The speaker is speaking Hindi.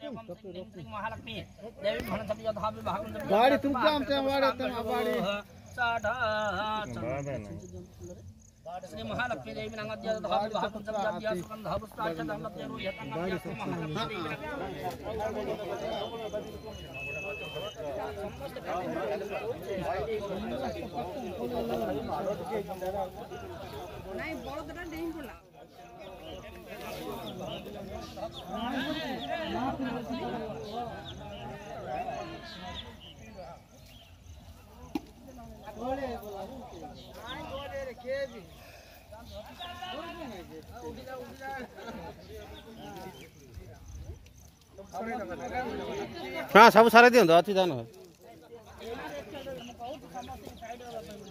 महालक्ष्मी देवी गाड़ी तुमको हम ते वाड़े ते वाड़ी श्री महालक्ष्मी देवी नंगद्य धाम भागम जगद्य सुगंध पुष्टाच धम्मत्य रुयतं नहीं बड़ोदरा नहीं बोला हाँ सब सारे दिन अच्छी जान